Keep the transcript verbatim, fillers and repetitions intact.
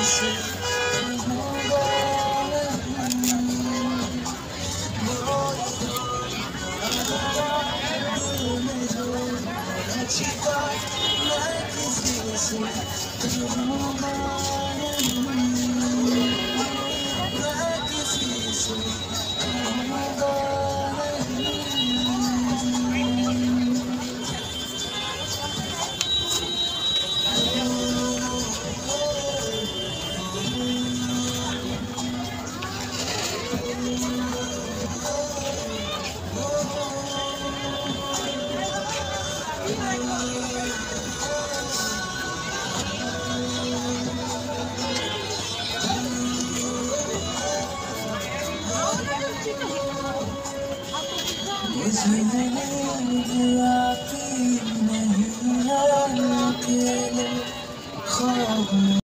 से कहूँगा छिपा मैं किसी से कहूँगा मैं किसी से कहूँगा मुझे आती नहीं है अकेले ख्वाब